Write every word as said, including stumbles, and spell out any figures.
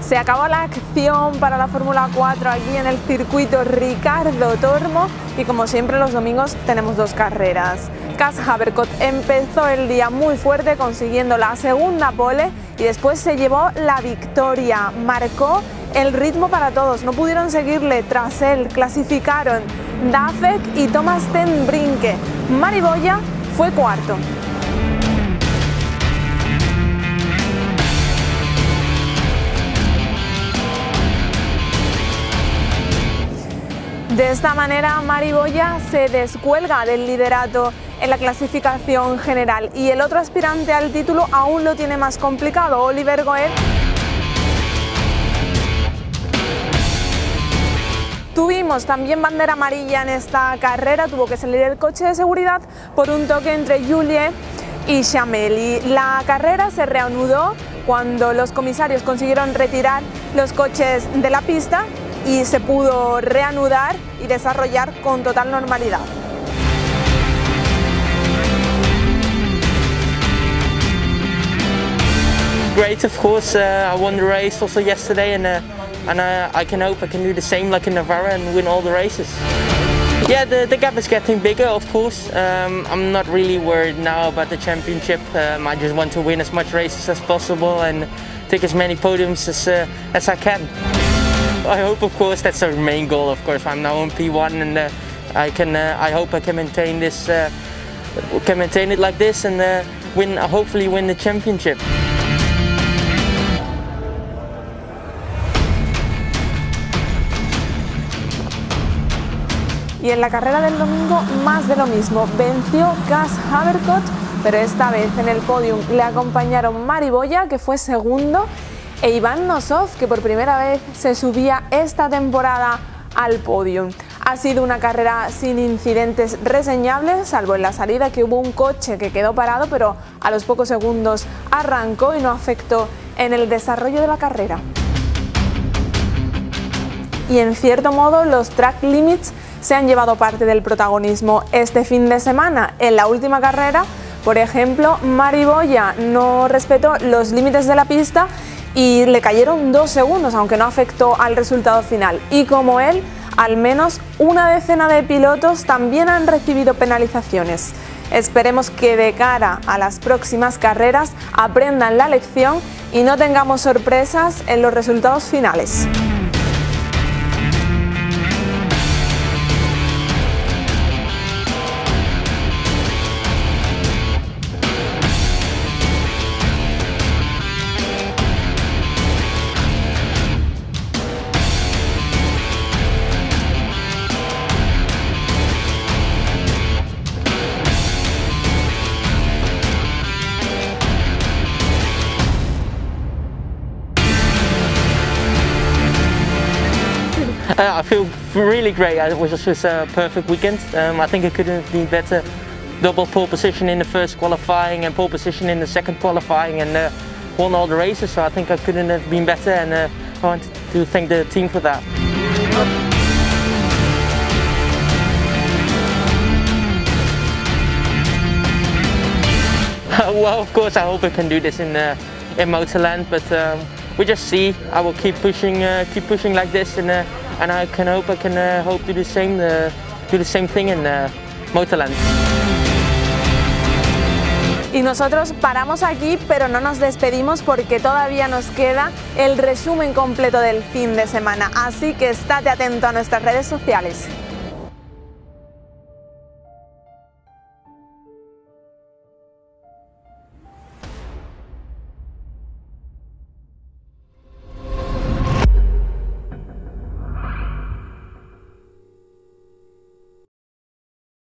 Se acabó la acción para la Fórmula cuatro aquí en el circuito Ricardo Tormo y como siempre los domingos tenemos dos carreras. Cas Haverkot empezó el día muy fuerte consiguiendo la segunda pole y después se llevó la victoria. Marcó el ritmo para todos, no pudieron seguirle, tras él clasificaron Dafek y Thomas ten Brinke. Mari Boya fue cuarto. De esta manera, Mari Boya se descuelga del liderato en la clasificación general y el otro aspirante al título aún lo tiene más complicado, Oliver Goet. Tuvimos también bandera amarilla en esta carrera, tuvo que salir el coche de seguridad por un toque entre Julie y Chameli. La carrera se reanudó cuando los comisarios consiguieron retirar los coches de la pista y se pudo reanudar y desarrollar con total normalidad. Great, of course. Uh, I won the race also yesterday, and uh, and uh, I can hope I can do the same like in Navarra and win all the races. Yeah, the, the gap is getting bigger, of course. Um, I'm not really worried now about the championship. Um, I just want to win as much races as possible and take as many podiums as uh, as I can. I hope, of course, that's our main goal. Of course, I'm now on P one, and uh, I can. Uh, I hope I can maintain this, uh, can maintain it like this, and uh, win. Uh, hopefully, win the championship. Y en la carrera del domingo, más de lo mismo. Venció Cas Haverkot, pero esta vez en el podium le acompañaron Mari Boya, que fue segundo, e Ivan Nosov, que por primera vez se subía esta temporada al podium. Ha sido una carrera sin incidentes reseñables, salvo en la salida, que hubo un coche que quedó parado, pero a los pocos segundos arrancó y no afectó en el desarrollo de la carrera. Y en cierto modo los track limits se han llevado parte del protagonismo este fin de semana. En la última carrera, por ejemplo, Mari Boya no respetó los límites de la pista y le cayeron dos segundos, aunque no afectó al resultado final. Y como él, al menos una decena de pilotos también han recibido penalizaciones. Esperemos que de cara a las próximas carreras aprendan la lección y no tengamos sorpresas en los resultados finales. Uh, I feel really great. It was just a perfect weekend. Um, I think it couldn't have been better. Double pole position in the first qualifying and pole position in the second qualifying, and uh, won all the races. So I think I couldn't have been better, and uh, I want to thank the team for that. Well, of course, I hope I can do this in uh, in Motorland, but um, we just see. I will keep pushing, uh, keep pushing like this, and uh, and I can hope I can uh, hope to do the same, uh, do the same thing in uh, Motorland. Y nosotros paramos aquí, pero no nos despedimos porque todavía nos queda el resumen completo del fin de semana. Así que estate atento a nuestras redes sociales.